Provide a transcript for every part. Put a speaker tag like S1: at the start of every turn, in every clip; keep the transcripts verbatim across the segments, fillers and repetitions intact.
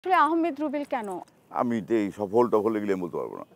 S1: আসলে আহমেদ রুবেল কেন?
S2: আমি এই সফল টফল এগুলো বলতে পারবো না।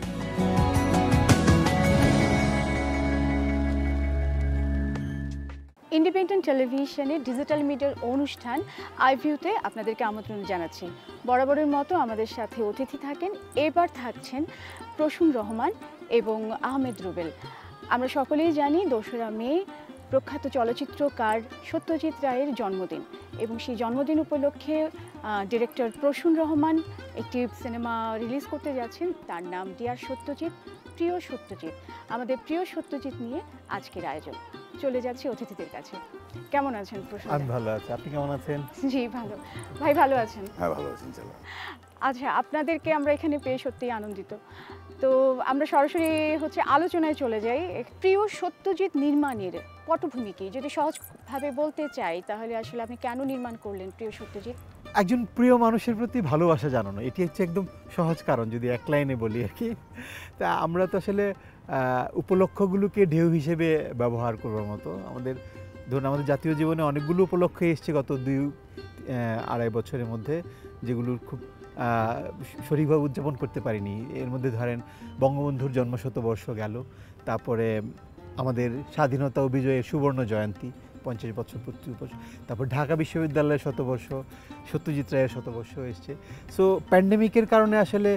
S1: ইন্ডিপেন্ডেন্ট টেলিভিশনের ডিজিটাল মিডিয়ার অনুষ্ঠান আইভিউতে আপনাদেরকে আমন্ত্রণ জানাচ্ছি। বরাবরের মতো আমাদের সাথে অতিথি থাকেন, এবার থাকছেন প্রসূন রহমান এবং আহমেদ রুবেল। আমরা সকলেই জানি দোসরা মে প্রখ্যাত চলচ্চিত্রকার সত্যজিৎ রায়ের জন্মদিন, এবং সেই জন্মদিন উপলক্ষে ডিরেক্টর প্রসূন রহমান একটি সিনেমা রিলিজ করতে যাচ্ছেন, তার নাম ডিয়ার সত্যজিৎ, প্রিয় সত্যজিৎ। আমাদের প্রিয় সত্যজিৎ নিয়ে আজকের আয়োজন। চলে যাচ্ছি অতিথিদের কাছে। কেমন আছেন প্রসূন?
S3: আমি ভালো আছি, আপনি কেমন আছেন?
S1: জি ভালো। ভাই ভালো আছেন?
S2: হ্যাঁ ভালো আছি ইনশাআল্লাহ।
S1: আচ্ছা, আপনাদেরকে আমরা এখানে পেয়ে সত্যিই আনন্দিত। তো আমরা সরাসরি হচ্ছে আলোচনায় চলে যাই। প্রিয় সত্যজিৎ নির্মাণের পটভূমি কি, যদি সহজভাবে বলতে চাই তাহলে আসলে আপনি কেন নির্মাণ করলেন প্রিয় সত্যজিৎ?
S3: একজন প্রিয় মানুষের প্রতি ভালোবাসা জানানো, এটি হচ্ছে একদম সহজ কারণ, যদি এক লাইনে বলি আর কি। তা আমরা তো আসলে উপলক্ষগুলোকে ঢেউ হিসেবে ব্যবহার করবার মতো, আমাদের ধরুন আমাদের জাতীয় জীবনে অনেকগুলো উপলক্ষ এসছে গত দুই আড়াই বছরের মধ্যে, যেগুলোর খুব সঠিকভাবে উদযাপন করতে পারিনি। এর মধ্যে ধরেন বঙ্গবন্ধুর জন্মশতবর্ষ গেল, তারপরে আমাদের স্বাধীনতা ও বিজয়ের সুবর্ণ জয়ন্তী পঞ্চাশ বছর পূর্তি, তারপর ঢাকা বিশ্ববিদ্যালয়ের শতবর্ষ, সত্যজিৎ রায়ের শতবর্ষ এসছে। সো প্যান্ডেমিকের কারণে আসলে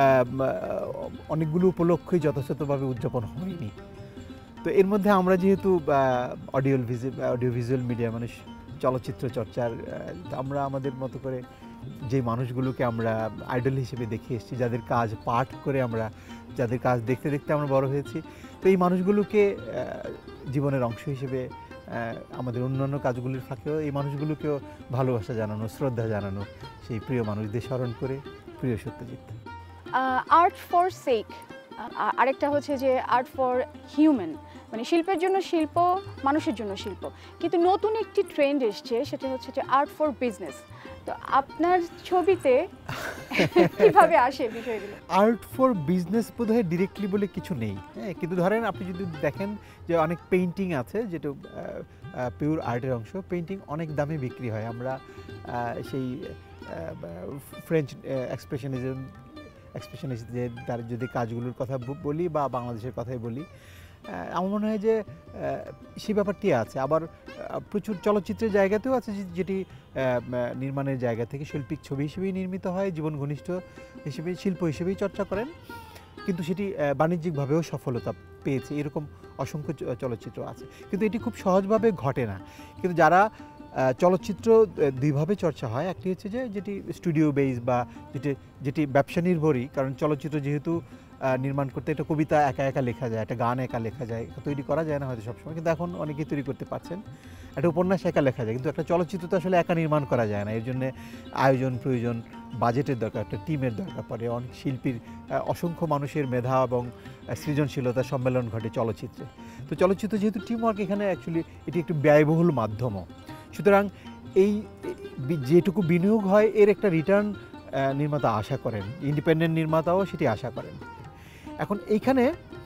S3: অনেকগুলো উপলক্ষই যথাযথভাবে উদযাপন হয়নি। তো এর মধ্যে আমরা যেহেতু অডিও অডিও ভিজুয়াল মিডিয়া মানে চলচ্চিত্র চর্চার, আমরা আমাদের মতো করে যে মানুষগুলোকে আমরা আইডল হিসেবে দেখে এসেছি, যাদের কাজ পাঠ করে আমরা, যাদের কাজ দেখতে দেখতে আমরা বড় হয়েছি, তো এই মানুষগুলোকে জীবনের অংশ হিসেবে আমাদের অন্যান্য কাজগুলির ফাঁকেও এই মানুষগুলোকেও ভালোবাসা জানানো, শ্রদ্ধা জানানো, সেই প্রিয় মানুষদের স্মরণ করে প্রিয় সত্যজিৎ।
S1: আর্ট ফর সেক, আরেকটা হচ্ছে যে আর্ট ফর হিউম্যান, মানে শিল্পের জন্য শিল্প, মানুষের জন্য শিল্প। কিন্তু নতুন একটি ট্রেন্ড এসছে, সেটা হচ্ছে যে আর্ট ফর বিজনেস। তো আপনার ছবিতে কিভাবে আসে বিষয়গুলো?
S3: আর্ট ফর বিজনেস বোধহয় ডিরেক্টলি বলে কিছু নেই, হ্যাঁ, কিন্তু ধরেন আপনি যদি দেখেন যে অনেক পেইন্টিং আছে যেটা পিওর আর্টের অংশ, পেইন্টিং অনেক দামে বিক্রি হয়। আমরা সেই ফ্রেঞ্চ এক্সপ্রেশনিজম এক্সপ্রেশনিস্ট যে তার যদি কাজগুলোর কথা বলি বা বাংলাদেশের কথাই বলি, আমার মনে হয় যে সেই ব্যাপারটি আছে। আবার প্রচুর চলচ্চিত্রের জায়গাতেও আছে যেটি নির্মাণের জায়গা থেকে শৈল্পিক ছবি হিসেবেই নির্মিত হয়, জীবন ঘনিষ্ঠ হিসেবে শিল্প হিসেবেই চর্চা করেন, কিন্তু সেটি বাণিজ্যিকভাবেও সফলতা পেয়েছে। এরকম অসংখ্য চলচ্চিত্র আছে, কিন্তু এটি খুব সহজভাবে ঘটে না। কিন্তু যারা চলচ্চিত্র দুইভাবে চর্চা হয়, একটি হচ্ছে যে যেটি স্টুডিও বেস বা যেটি যেটি ব্যবসা নির্ভরই, কারণ চলচ্চিত্র যেহেতু নির্মাণ করতে একটা কবিতা একা একা লেখা যায়, একটা গান একা লেখা যায়, তৈরি করা যায় না হয়তো সবসময়, কিন্তু এখন অনেকেই তৈরি করতে পারছেন। একটা উপন্যাস একা লেখা যায়, কিন্তু একটা চলচ্চিত্র তো আসলে একা নির্মাণ করা যায় না। এর জন্য আয়োজন প্রয়োজন, বাজেটের দরকার, একটা টিমের দরকার পড়ে, অনেক শিল্পীর, অসংখ্য মানুষের মেধা এবং সৃজনশীলতার সম্মেলন ঘটে চলচ্চিত্রে। তো চলচ্চিত্র যেহেতু টিম ওয়ার্ক, এখানে অ্যাকচুয়ালি এটি একটু ব্যয়বহুল মাধ্যমও। সুতরাং এই যেটুকু বিনিয়োগ হয় এর একটা রিটার্ন নির্মাতা আশা করেন, ইন্ডিপেন্ডেন্ট নির্মাতাও সেটি আশা করেন। এখন এইখানে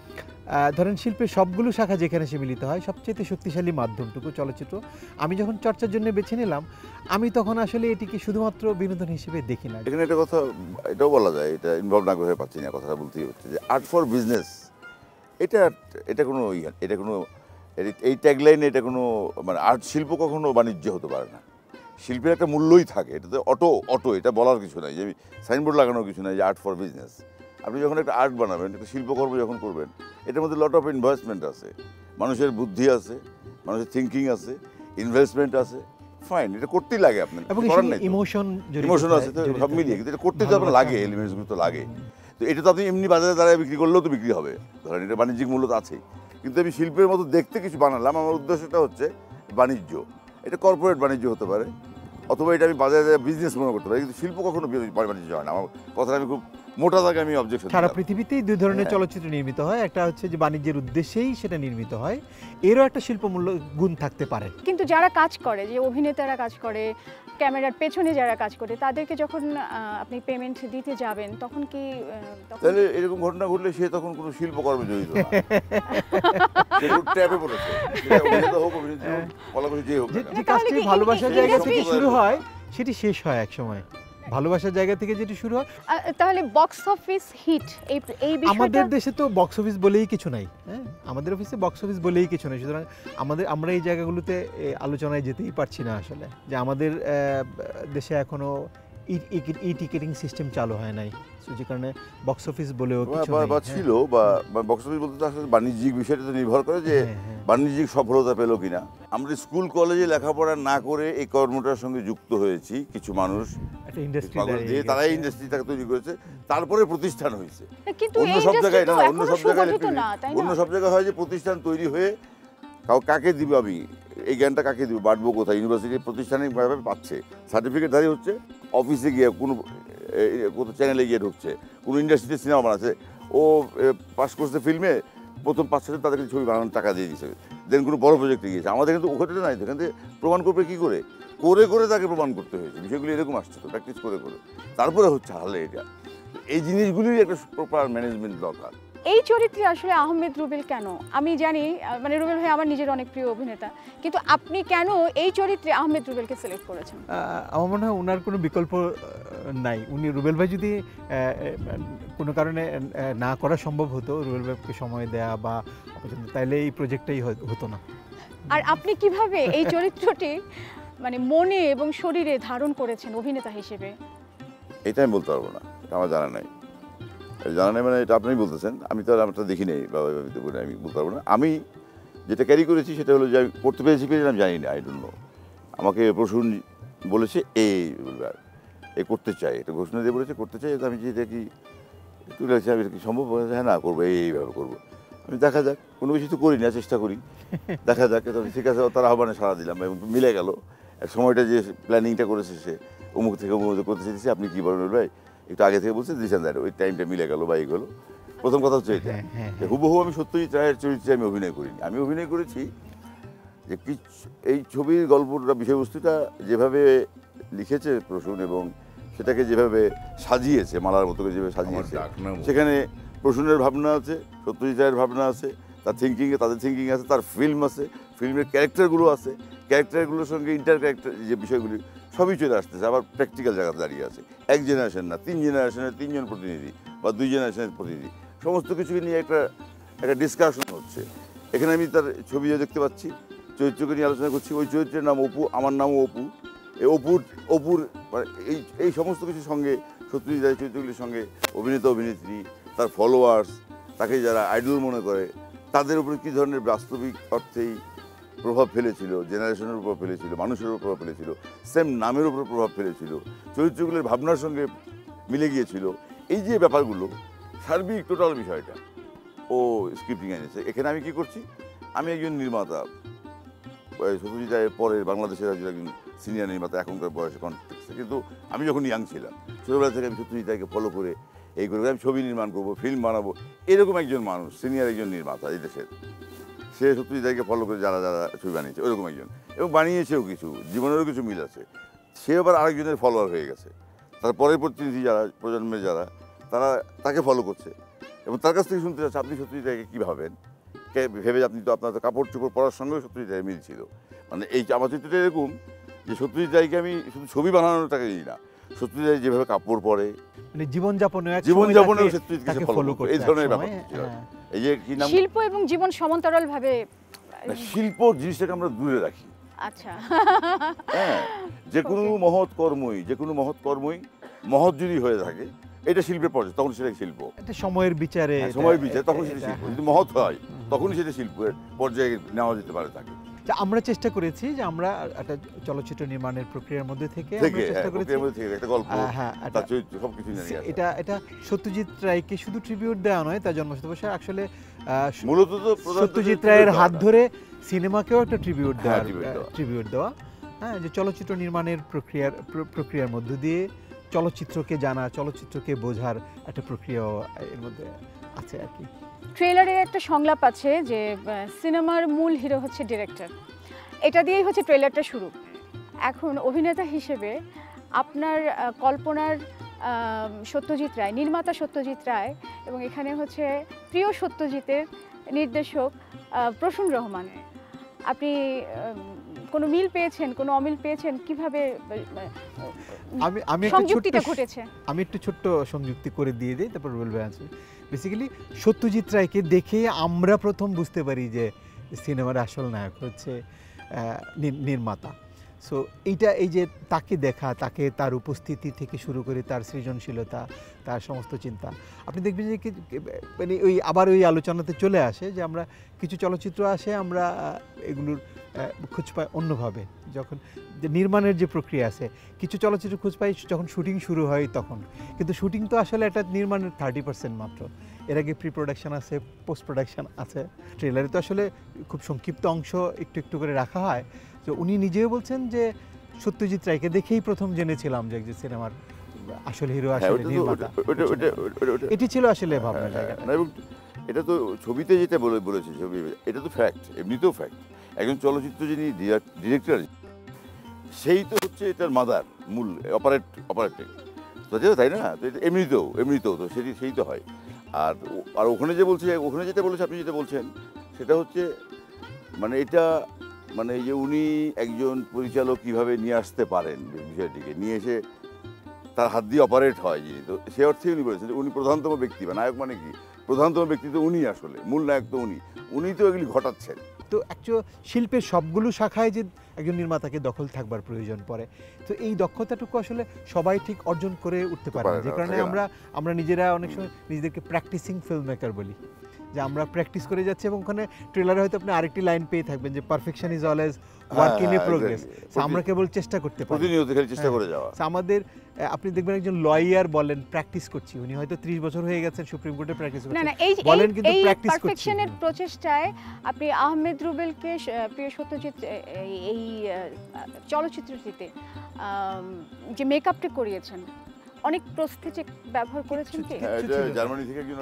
S3: ধরেন শিল্পের সবগুলো শাখা যেখানে সে মিলিত হয়, সবচেয়ে শক্তিশালী মাধ্যমটুকু চলচ্চিত্র আমি যখন চর্চার জন্য বেছে নিলাম, আমি তখন আসলে এটিকে শুধুমাত্র বিনোদন হিসেবে দেখি না।
S2: এখানে একটা কথা এটাও বলা যায়, এটা ইনভলভ না করে পাচ্ছি না, কথাটা বলতেই হচ্ছে যে আর্ট ফর বিজনেস, এটা এটা কোনো এটা কোনো এই ট্যাগলাইনে এটা কোনো মানে আর্ট শিল্প কখনো বাণিজ্য হতে পারে না। শিল্পের একটা মূল্যই থাকে, এটাতে অটো অটো এটা বলার কিছু নাই, যে সাইনবোর্ড লাগানোর কিছু নাই যে আর্ট ফর বিজনেস। আপনি যখন একটা আর্ট বানাবেন, একটা শিল্পকর্ম যখন করবেন, এটার মধ্যে লট অফ ইনভেস্টমেন্ট আছে, মানুষের বুদ্ধি আছে, মানুষের থিঙ্কিং আছে, ইনভেস্টমেন্ট আছে, ফাইন, এটা করতেই লাগে আপনার, করার নাই, ইমোশন ইমোশন আছে, তো সব মিলিয়ে কিন্তু এটা করতে তো আপনার লাগে, এলিমেন্টসগুলো তো লাগে। তো এটা তো আপনি এমনি বাজারে দাঁড়ায় বিক্রি করলেও তো বিক্রি হবে, ধরেন এটা বাণিজ্যিক মূল্য তো আছেই, কিন্তু আমি শিল্পের মতো দেখতে কিছু বানালাম, আমার উদ্দেশ্যটা হচ্ছে বাণিজ্য। এটা কর্পোরেট বাণিজ্য হতে পারে, অথবা এটা আমি বাজারে বিজনেস মনে করতে পারি, কিন্তু শিল্প কখনো বাণিজ্য হয় না। আমার কথাটা আমি খুব মোটা থাকে, আমি অবজেকশন।
S3: সারা পৃথিবীতেই দুই ধরনের চলচ্চিত্র নির্মিত হয়, একটা হচ্ছে যে বাণিজ্যের উদ্দেশ্যেই সেটা নির্মিত হয়, এরও একটা শিল্পমূল্য গুণ থাকতে পারে।
S1: কিন্তু যারা কাজ করে, যে অভিনেতারা কাজ করে, ক্যামেরার পেছনে যারা কাজ করে, তাদেরকে যখন আপনি পেমেন্ট দিতে যাবেন, তখন কি
S2: তাহলে এরকম ঘটনা ঘটলে সে তখন কোনো শিল্পকর্মে জড়িত না, ট্যাপে পড়েছে,
S3: যে কাজটি ভালোবাসার জায়গা থেকে শুরু হয় সেটি শেষ হয় এক সময়। ভালোবাসার জায়গা থেকে যেটা শুরু হয়।
S1: আহ, তাহলে বক্স অফিস হিট এই এই বিষয়টা
S3: আমাদের দেশে তো বক্স অফিস বলেই কিছু নাই, হ্যাঁ আমাদের অফিসে বক্স অফিস বলেই কিছু নাই, সুতরাং আমাদের আমরা এই জায়গাগুলোতে এ, আলোচনায় যেতেই পারছি না আসলে, যে আমাদের আহ, দেশে এখনো ই টিকেটিং সিস্টেম চালু হয় নাই, যে কারণে বক্স অফিস বলেও কিছু
S2: বা
S3: নাই।
S2: বা ছিল বা বক্স অফিস বলতে তো আসলে বাণিজ্যিক বিষয়টা তো নির্ভর করে যে
S3: হ্যাঁ, হ্যাঁ।
S2: বাণিজ্যিক সফলতা পেলো কিনা। আমরা স্কুল কলেজে লেখাপড়া না করে এই কর্মটার সঙ্গে যুক্ত হয়েছি কিছু মানুষ,
S3: একটা ইন্ডাস্ট্রি
S2: যে তারা এই ইন্ডাস্ট্রিটাকে তৈরি করেছে, তারপরে প্রতিষ্ঠান হয়েছে।
S1: কিন্তু
S2: অন্য
S1: এই
S2: সব
S1: ইন্ডাস্ট্রি
S2: জায়গায়
S1: তো
S2: না, অন্য
S1: এখনো
S2: সব জায়গায়
S1: সুগঠিত না, তাই না?
S2: অন্য সব জায়গায় হয় যে প্রতিষ্ঠান তৈরি হয়ে কাউ কাকে দিব, আমি এই জ্ঞানটা কাকে দিব, বাঁটবো কোথায়, ইউনিভার্সিটি প্রতিষ্ঠানিকভাবে পাচ্ছে, সার্টিফিকেটধারী হচ্ছে, অফিসে গিয়ে কোনো কোথাও চ্যানেলে গিয়ে ঢুকছে, কোনো ইন্ডাস্ট্রিতে সিনেমা বানাচ্ছে, ও পাস করছে ফিল্মে, প্রথম পাঁচ ছজন তাদেরকে ছবি বানানোর টাকা দিয়ে দিচ্ছে, দেন কোনো বড় প্রজেক্টে গিয়েছে। আমাদের কিন্তু ওখানে নাই, এখান থেকে প্রমাণ করবে কী করে, করে করে তাকে প্রমাণ করতে হয়েছে, বিষয়গুলি এরকম আসছে তো, প্র্যাকটিস করে করে তারপরে হচ্ছে হালে এটা। এই জিনিসগুলির একটা প্রপার ম্যানেজমেন্ট দরকার।
S1: এই চরিত্রে আসলে আহমেদ রুবেল কেন, আমি জানি আহ, মানে রুবেল ভাই আমার নিজের অনেক প্রিয় অভিনেতা, কিন্তু আপনি কেন এই চরিত্রে আহমেদ রুবেলকে সিলেক্ট করেছেন?
S3: আমার মনে হয় ওনার কোনো বিকল্প আহ, নাই। উনি রুবেল ভাই যদি আহ, কোনো কারণে আহ, না করা সম্ভব হতো, রুবেল ভাইকে সময় দেয়া বা তাইলে এই প্রজেক্টটাই হতো না।
S1: আর আপনি কিভাবে এই চরিত্রটি মানে মনে এবং শরীরে ধারণ করেছেন অভিনেতা হিসেবে?
S2: এটা আমি বলতে পারবো না, এটা আমার জানা নাই। জানা নাই মানে এটা আপনি বলতেছেন, আমি তো আর আমারটা দেখি নেই, বাবা বলে আমি বলতে পারবো না। আমি যেটা ক্যারি করেছি সেটা হলো যে আমি করতে পেরেছি পেরেছি আমি জানি না, আই ডোন্ট নো। আমাকে প্রসূন বলেছে এই এ করতে চাই, এটা ঘোষণা দিয়ে বলেছে করতে চাই, আমি যেটা কি একটু লাগছে, আমি কি সম্ভব, হ্যাঁ না করবো, এইভাবে করবো। আমি দেখা যাক, কোনো কিছু তো করি না, চেষ্টা করি, দেখা যাক। ঠিক আছে, তার আহ্বানে সাড়া দিলাম এবং মিলে গেল। সময়টা যে প্ল্যানিংটা করেছে সে অমুক থেকে অমুক করতে চেয়েছে, আপনি কী বলেন ভাই, একটু আগে থেকে বলছে দিয়েছেন, দেয় ওই টাইমটা মিলে গেল বা এগুলো। প্রথম কথা হচ্ছে এটা, হুবহু আমি সত্যজিৎ রায়ের চরিত্রে আমি অভিনয় করিনি। আমি অভিনয় করেছি যে কি এই ছবির গল্পটা, বিষয়বস্তুটা যেভাবে লিখেছে প্রসূন এবং সেটাকে যেভাবে সাজিয়েছে, মালার মতো করে যেভাবে সাজিয়েছে, সেখানে প্রসূনের ভাবনা আছে, সত্যজিৎ রায়ের ভাবনা আছে, তার থিঙ্কিংয়ে তাদের থিঙ্কিং আছে, তার ফিল্ম আছে, ফিল্মের ক্যারেক্টারগুলো আছে, ক্যারেক্টারগুলোর সঙ্গে ইন্টার ক্যারেক্টার যে বিষয়গুলি সবই চলে আসতেছে, আবার প্র্যাকটিক্যাল জায়গাতে দাঁড়িয়ে আছে। এক জেনারেশন না, তিন জেনারেশনের তিনজন প্রতিনিধি বা দুই জেনারেশনের প্রতিনিধি, সমস্ত কিছুকে নিয়ে একটা একটা ডিসকাশন হচ্ছে। এখানে আমি তার ছবিও দেখতে পাচ্ছি, চরিত্রকে নিয়ে আলোচনা করছি। ওই চরিত্রের নাম অপু, আমার নামও অপু। এই অপুর অপুর মানে এই এই সমস্ত কিছুর সঙ্গে সত্যজিৎ রায়ের চরিত্রগুলির সঙ্গে অভিনেতা অভিনেত্রী, তার ফলোয়ার্স, তাকে যারা আইডল মনে করে, তাদের উপরে কী ধরনের বাস্তবিক অর্থেই প্রভাব ফেলেছিল, জেনারেশনের উপর ফেলেছিল, মানুষের উপর প্রভাব ফেলেছিল, সেম নামের উপর প্রভাব ফেলেছিল, চরিত্রগুলোর ভাবনার সঙ্গে মিলে গিয়েছিল। এই যে ব্যাপারগুলো, সার্বিক টোটাল বিষয়টা ও স্ক্রিপ্টিং এনেছে। এখানে আমি কি করছি, আমি একজন নির্মাতা, সত্যজিৎ রায়ের পরে বাংলাদেশের একজন সিনিয়র নির্মাতা এখনকার বয়সে কন্টেক্সে, কিন্তু আমি যখন ইয়াং ছিলাম, ছোটোবেলা থেকে আমি সত্যজিৎ রায়কে ফলো করে এই করে আমি ছবি নির্মাণ করবো, ফিল্ম বানাবো, এরকম একজন মানুষ, সিনিয়র একজন নির্মাতা এই দেশের, সে সত্যজিৎ রায়কে ফলো করে যারা যারা ছবি বানিয়েছে ওরকম একজন, এবং বানিয়েছেও কিছু, জীবনেরও কিছু মিল আছে। সে আবার আরেকজনের ফলোয়ার হয়ে গেছে, তার পরের প্রতিনিধি যারা, প্রজন্মের যারা, তারা তাকে ফলো করছে এবং তার কাছ থেকে শুনতে চাচ্ছে আপনি সত্যজিৎ রায়কে কী ভাবেন, কে ভেবে আপনি তো আপনার তো কাপড় চোপড় পরার সঙ্গেও সত্যজিৎ রায় মিল ছিল। মানে এই আমার চিত্রটা এরকম যে সত্যজিৎ রায়কে আমি শুধু ছবি বানানোর টাকা দিই না, সত্যজিৎ রায় যেভাবে কাপড় পরে, মানে জীবনযাপনে জীবনযাপনেও সত্যজিৎকে ফলো করে, এই ধরনের ব্যাপার ছিল। এই যে কি নাম,
S1: শিল্প এবং জীবন সমান্তরাল ভাবে,
S2: শিল্প জিনিসটাকে আমরা দূরে রাখি।
S1: আচ্ছা,
S2: হ্যাঁ, যে কোনো মহৎ কর্মই, যে কোনো মহৎ কর্মই মহৎ যদি হয়ে থাকে, এটা শিল্পের পর্যায়ে, তখন সেটা শিল্প। এটা সময়ের বিচারে, সময়ের বিচারে তখন সেটা শিল্প। যদি মহৎ হয় তখনই সেটা শিল্পের পর্যায়ে নেওয়া যেতে পারে তাকে।
S3: আমরা চেষ্টা করেছি যে আমরা একটা চলচ্চিত্র নির্মাণের প্রক্রিয়ার মধ্যে থেকে আমরা চেষ্টা করেছি একটা গল্প, হ্যাঁ, তার চরিত্র সবকিছু নিয়ে এটা এটা সত্যজিৎ রায়কে শুধু ট্রিবিউট দেওয়া নয়, তার জন্মশতবর্ষ আসলে মূলত তো সত্যজিৎ রায়ের হাত ধরে সিনেমাকেও একটা ট্রিবিউট দেওয়া, ট্রিবিউট দেওয়া, হ্যাঁ, যে চলচ্চিত্র নির্মাণের প্রক্রিয়ার প্রক্রিয়ার মধ্য দিয়ে চলচ্চিত্রকে জানা, চলচ্চিত্রকে বোঝার একটা প্রক্রিয়াও এর মধ্যে আছে আর কি।
S1: ট্রেলারের একটা সংলাপ আছে যে সিনেমার মূল হিরো হচ্ছে ডিরেক্টর, এটা দিয়েই হচ্ছে ট্রেলারটা শুরু। এখন অভিনেতা হিসেবে আপনার কল্পনার সত্যজিৎ রায়, নির্মাতা সত্যজিৎ রায়, এবং এখানে হচ্ছে প্রিয় সত্যজিতের নির্দেশক প্রসূন রহমান, আপনি কোনো মিল পেয়েছেন, কোনো অমিল পেয়েছেন, কিভাবে
S3: আমি আমি
S1: সংযুক্তিটা ঘটেছে?
S3: আমি একটু ছোট্ট সংযুক্তি করে দিয়ে দিই, তারপর রুবেল ভাই আছে। বেসিক্যালি সত্যজিৎ রায়কে দেখে আমরা প্রথম বুঝতে পারি যে সিনেমার আসল নায়ক হচ্ছে নির্মাতা। সো এইটা, এই যে তাকে দেখা, তাকে তার উপস্থিতি থেকে শুরু করে তার সৃজনশীলতা, তার সমস্ত চিন্তা, আপনি দেখবেন যে মানে ওই আবার ওই আলোচনাতে চলে আসে যে আমরা কিছু চলচ্চিত্র আসে, আমরা এগুলোর খোঁজ পাই অন্যভাবে, যখন যে নির্মাণের যে প্রক্রিয়া আছে, কিছু চলচ্চিত্র খোঁজ পাই যখন শুটিং শুরু হয় তখন, কিন্তু শুটিং তো আসলে একটা নির্মাণের থার্টি পার্সেন্ট মাত্র, এর আগে প্রি প্রোডাকশন আছে, পোস্ট প্রোডাকশন আছে। ট্রেলারে তো আসলে খুব সংক্ষিপ্ত অংশ একটু একটু করে রাখা হয়। তো উনি নিজেও বলছেন যে সত্যজিৎ রায়কে দেখেই প্রথম জেনেছিলাম যে সিনেমার আসল হিরো আসলে নির্মাতা। এটি ছিল আসলে ভাবনা জায়গা।
S2: এটা তো ছবিতে যেটা বলে বলেছে, ছবি এটা তো ফ্যাক্ট, এমনিতেও ফ্যাক্ট। একজন চলচ্চিত্র যিনি ডিরেক্টর, সেই তো হচ্ছে এটার মাদার, মূল অপারেট অপারেটিং তো, তাই না? তো এটা এমনিতেও এমনিতেও তো সেটি সেই তো হয়। আর আর ওখানে যে বলছে, ওখানে যেটা বলেছে, আপনি যেটা বলছেন সেটা হচ্ছে মানে এটা মানে এই যে উনি একজন পরিচালক কীভাবে নিয়ে আসতে পারেন বিষয়টিকে, নিয়ে এসে তার হাত দিয়ে অপারেট হয় যিনি, তো সে অর্থে উনি বলেছেন যে উনি প্রধানতম ব্যক্তি বা নায়ক, মানে কি প্রধানতম ব্যক্তি তো উনি, আসলে মূল নায়ক তো উনি, উনি তো এগুলি ঘটাচ্ছেন।
S3: তো অ্যাকচুয়াল শিল্পের সবগুলো শাখায় যে একজন নির্মাতাকে দখল থাকবার প্রয়োজন পড়ে, তো এই দক্ষতাটুকু আসলে সবাই ঠিক অর্জন করে উঠতে পারে না, যে কারণে আমরা আমরা নিজেরা অনেক সময় নিজেদেরকে প্র্যাকটিসিং ফিল্ম মেকার বলি, যে আমরা প্র্যাকটিস করে যাচ্ছি, এবং ওখানে ট্রেলারে হয়তো আপনি আরেকটি লাইন পেয়ে থাকবেন যে perfection is always work in a progress. আমরা কেবল চেষ্টা করতে পারি,
S2: প্রতিনিয়ত খালি চেষ্টা করে যাওয়া।
S3: আমাদের আপনি দেখবেন একজন লয়ার বলেন প্র্যাকটিস করছি, উনি হয়তো ত্রিশ বছর হয়ে গেছেন সুপ্রিম কোর্টে প্র্যাকটিস করছেন,
S1: না না, এই
S3: বলেন কিন্তু
S1: এই
S3: প্র্যাকটিস করছি।
S1: পারফেকশনের প্রচেষ্টায় আপনি আহমেদ রুবেলকে প্রিয় সত্যজিৎ এই চলচ্চিত্রটিতে যে মেকআপটা করিয়েছেন, অনেক প্রস্থেটিক ব্যবহার করেছেন কি?
S2: জার্মানি থেকে একজন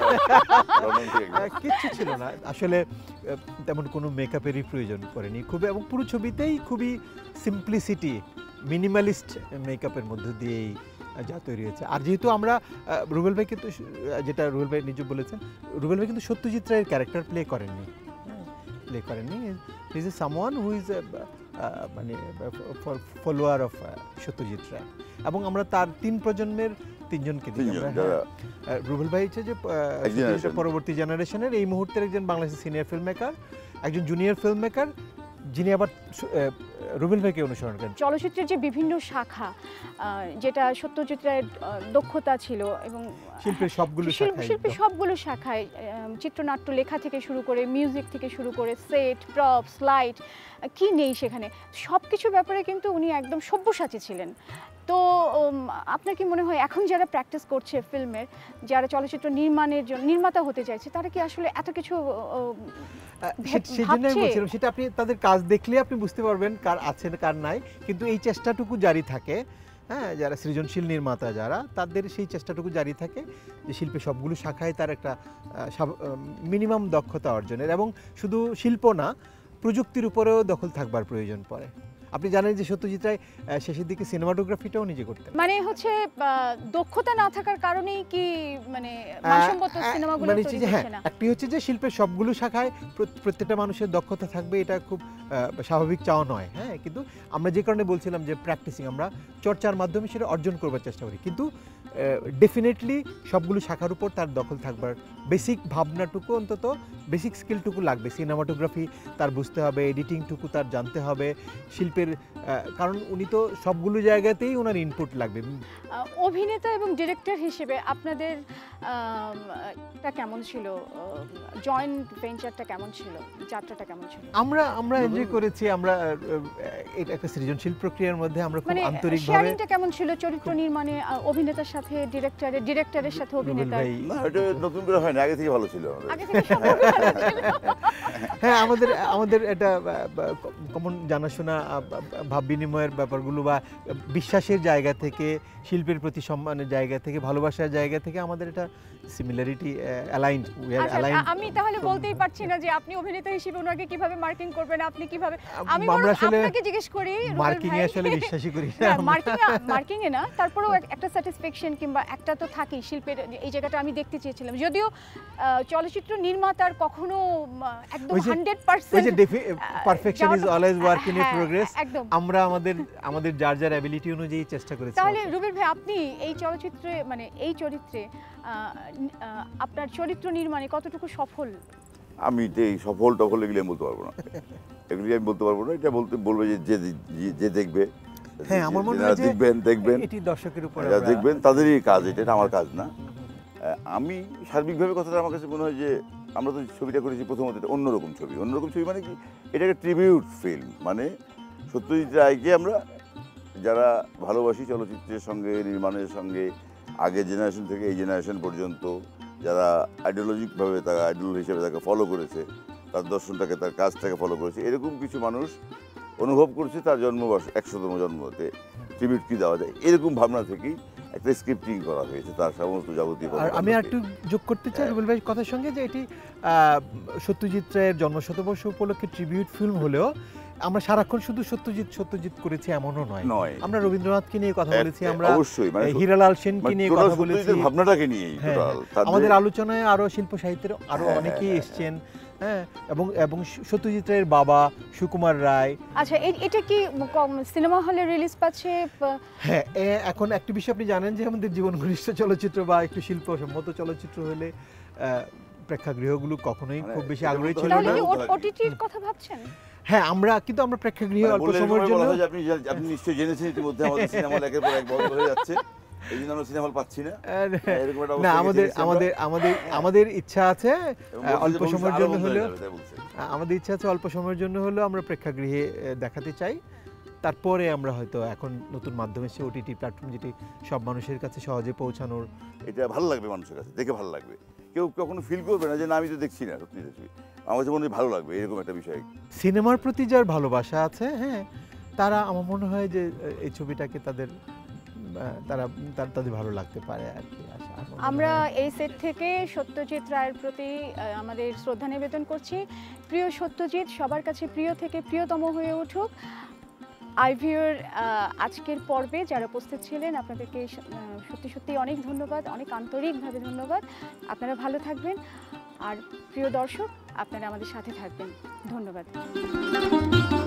S3: কিচ্ছু ছিল না আসলে, তেমন কোনো মেকআপেরই প্রয়োজন পড়েনি, খুবই, এবং পুরো ছবিতেই খুবই সিম্পলিসিটি, মিনিমালিস্ট মেকআপের মধ্য দিয়েই যা তৈরি হয়েছে। আর যেহেতু আমরা রুবেল ভাই কিন্তু, যেটা রুবেল ভাই নিজে বলেছেন, রুবেল ভাই কিন্তু সত্যজিৎ রায়ের ক্যারেক্টার প্লে করেননি, প্লে করেননি is a someone who is মানে ফলোয়ার অফ সত্যজিৎ রায়, এবং আমরা তার তিন প্রজন্মের তিনজনকে দিই। রুবেল ভাই হচ্ছে যে পরবর্তী জেনারেশনের এই মুহূর্তের একজন বাংলাদেশের সিনিয়র ফিল্ম মেকার, একজন জুনিয়র ফিল্ম মেকার, যিনি আবার রুবেল ভাইকে অনুসরণ করেন।
S1: চলচ্চিত্রের যে বিভিন্ন শাখা, যেটা সত্যজিৎ রায়ের দক্ষতা ছিল, এবং
S3: শিল্পের সবগুলো শাখায়,
S1: শিল্পের সবগুলো শাখায়, চিত্রনাট্য লেখা থেকে শুরু করে, মিউজিক থেকে শুরু করে, সেট, প্রপস, লাইট, কি নেই সেখানে, সব কিছু ব্যাপারে কিন্তু উনি একদম সব্যসাচী ছিলেন। তো আপনার কি মনে হয় এখন যারা প্র্যাকটিস করছে ফিল্মের, যারা চলচ্চিত্র নির্মাণের জন্য নির্মাতা হতে চাইছে, তারা কি আসলে এত কিছু?
S3: সেই জন্যই বলছিলাম, সেটা আপনি তাদের কাজ দেখলে আপনি বুঝতে পারবেন কার আছে কার নাই, কিন্তু এই চেষ্টাটুকু জারি থাকে, হ্যাঁ, যারা সৃজনশীল নির্মাতা যারা, তাদের সেই চেষ্টাটুকু জারি থাকে যে শিল্পের সবগুলো শাখায় তার একটা মিনিমাম দক্ষতা অর্জনের, এবং শুধু শিল্প না, প্রযুক্তির উপরেও দখল থাকবার প্রয়োজন পড়ে। আপনি জানেন যে সত্যজিৎ রায় শেষের দিকে সিনেমাটোগ্রাফিটাও নিজে করতেন,
S1: মানে হচ্ছে দক্ষতা না থাকার কারণেই কি মানে মানসম্মত সিনেমাগুলো তৈরি হচ্ছে না?
S3: একটি হচ্ছে যে শিল্পের সবগুলো শাখায় প্রত্যেকটা মানুষের দক্ষতা থাকবে, এটা খুব স্বাভাবিক চাওয়া নয়, হ্যাঁ, কিন্তু আমরা যে কারণে বলছিলাম যে প্র্যাকটিসিং, আমরা চর্চার মাধ্যমে সেটা অর্জন করবার চেষ্টা করি, কিন্তু ডেফিনেটলি সবগুলো শাখার উপর তার দখল থাকবার বেসিক ভাবনাটুকু, অন্তত বেসিক স্কিলটুকু লাগবে। সিনেমাটোগ্রাফি তার বুঝতে হবে, এডিটিংটুকু তার জানতে হবে, শিল্পের, কারণ উনি তো সবগুলো জায়গাতেই ওনার ইনপুট লাগবে।
S1: অভিনেতা এবং ডিরেক্টর হিসেবে আপনাদের টা কেমন ছিল, জয়েন্ট ভেঞ্চারটা কেমন ছিল, যাত্রাটা কেমন ছিল?
S3: আমরা আমরা এনজয় করেছি, আমরা এটা একটা সৃজনশীল প্রক্রিয়ার মধ্যে আমরা খুব আন্তরিকভাবে।
S1: শেয়ারিংটা কেমন ছিল চরিত্র নির্মাণে, অভিনেতার সাথে ডিরেক্টরের, ডিরেক্টরের সাথে অভিনেতা?
S2: না, এটা নতুন করে হয় না, আগে থেকে ভালো ছিল,
S1: আগে থেকে সব ভালো ছিল।
S3: হ্যাঁ, আমাদের আমাদের এটা কমন জানাশোনা ভাব বিনিময়ের ব্যাপারগুলো বা বিশ্বাসের জায়গা থেকে, শিল্পের প্রতি সম্মানের জায়গা থেকে, ভালোবাসার জায়গা থেকে আমাদের এটা similarity aligned we are aligned.
S1: আমি তাহলে বলতেই পারছি না যে আপনি অভিনেতা হিসেবে ওনাকে কিভাবে মার্কিং করবেন, আপনি কিভাবে, আমি
S3: আমরা আসলে
S1: আপনাকে জিজ্ঞেস করি
S3: মার্কিং এ আসলে বিশ্বাসই করি না।
S1: মার্কিং মার্কিং এ না, তারপরেও একটা স্যাটিসফ্যাকশন কিংবা একটা তো থাকেই শিল্পের, এই জায়গাটা আমি দেখতে চেয়েছিলাম। যদিও চলচ্চিত্র নির্মাতার কখনো একদম হান্ড্রেড পার্সেন্ট
S3: ওই যে perfection is always work in progress, আমরা আমাদের আমাদের যার যার অ্যাবিলিটি অনুযায়ী চেষ্টা করেছি।
S1: তাহলে রুবেল ভাই, আপনি এই চলচ্চিত্রে মানে এই চরিত্রে আপনার চরিত্র নির্মাণে কতটুকু সফল?
S2: আমি এই সফল টফল এগুলি আমি বলতে পারবো না, এগুলি আমি বলতে পারবো না। এটা বলতে বলবো যে যে যে দেখবে,
S3: হ্যাঁ আমার মনে হয় যে
S2: দেখবেন দেখবেন
S3: এটি দর্শকের উপর
S2: দেখবেন, তাদেরই কাজ, এটা আমার কাজ না। আমি সার্বিকভাবে কথাটা আমার কাছে মনে হয় যে আমরা তো ছবিটা করেছি প্রথমত এটা অন্যরকম ছবি। অন্যরকম ছবি মানে কি, এটা একটা ট্রিবিউট ফিল্ম। মানে সত্যজিৎ রায়কে আমরা যারা ভালোবাসি চলচ্চিত্রের সঙ্গে, নির্মাণের সঙ্গে, আগের জেনারেশন থেকে এই জেনারেশন পর্যন্ত যারা আইডিওলজিকভাবে তারা আইডল হিসেবে তাকে ফলো করেছে, তার দর্শনটাকে, তার কাজটাকে ফলো করেছে, এরকম কিছু মানুষ অনুভব করছে তার জন্মবর্ষ একশোতম জন্মতে ট্রিবিউট কী দেওয়া যায়, এরকম ভাবনা থেকেই একটা স্ক্রিপ্টিং করা হয়েছে তার সমস্ত যাবতীয়।
S3: আর আমি একটু যোগ করতে চাই রুবেল ভাই কথার সঙ্গে যে এটি সত্যজিৎ রায়ের জন্মশতবর্ষ উপলক্ষে ট্রিবিউট ফিল্ম হলেও আমরা সারাক্ষণ শুধু সত্যজিৎ সত্যজিৎ করেছি এমনও নয়।
S2: নয়,
S3: আমরা রবীন্দ্রনাথকে নিয়ে কথা বলেছি, আমরা
S2: অবশ্যই
S3: হীরালাল সেনকে নিয়ে কথা বলেছি,
S2: ভাবনাটাকে নিয়ে
S3: আমাদের আলোচনায় আরো শিল্প সাহিত্যের আরো অনেকেই এসেছেন। হ্যাঁ, এবং এবং সত্যজিৎ রায়ের বাবা সুকুমার রায়।
S1: আচ্ছা, এটা কি সিনেমা হলে রিলিজ পাচ্ছে?
S3: হ্যাঁ, এখন একটা বিষয় আপনি জানেন যে আমাদের জীবন ঘনিষ্ঠ চলচ্চিত্র বা একটু শিল্প সম্মত চলচ্চিত্র হলে প্রেক্ষাগৃহগুলো কখনোই খুব বেশি আগ্রহী ছিল না।
S1: তাহলে কি ওটিটির কথা ভাবছেন?
S3: হ্যাঁ, আমরা কিন্তু আমরা প্রেক্ষাগৃহে অল্প সময়ের জন্য,
S2: আপনি আপনি নিশ্চয়ই জেনেছেন ইতিমধ্যে আমাদের সিনেমা হল একের পর এক বন্ধ হয়ে যাচ্ছে, এই জন্য আমরা সিনেমা হল পাচ্ছি না।
S3: না, আমাদের আমাদের আমাদের আমাদের ইচ্ছা আছে অল্প সময়ের জন্য হলেও, আমাদের ইচ্ছা আছে অল্প সময়ের জন্য হলেও আমরা প্রেক্ষাগৃহে দেখাতে চাই। তারপরে আমরা হয়তো এখন নতুন মাধ্যম এসে ওটিটি প্ল্যাটফর্ম, যেটি সব মানুষের কাছে সহজে পৌঁছানোর,
S2: এটা ভালো লাগবে মানুষের কাছে, দেখে ভালো লাগবে। কেউ কখনো ফিল করবে না যে না আমি তো দেখছি না, সত্যি দেখছি, আমার কাছে মনে হয় ভালো লাগবে এরকম একটা বিষয়।
S3: সিনেমার প্রতি যার ভালোবাসা আছে, হ্যাঁ, তারা আমার মনে হয় যে এই ছবিটাকে তাদের তারা তাদের ভালো লাগতে পারে আর কি।
S1: আমরা এই সেট থেকে সত্যজিৎ রায়ের প্রতি আমাদের শ্রদ্ধা নিবেদন করছি। প্রিয় সত্যজিৎ, সবার কাছে প্রিয় থেকে প্রিয়তম হয়ে উঠুক। আইভিওর আজকের পর্বে যারা উপস্থিত ছিলেন আপনাদেরকে সত্যি সত্যি অনেক ধন্যবাদ, অনেক আন্তরিকভাবে ধন্যবাদ। আপনারা ভালো থাকবেন, আর প্রিয় দর্শক আপনারা আমাদের সাথে থাকবেন। ধন্যবাদ।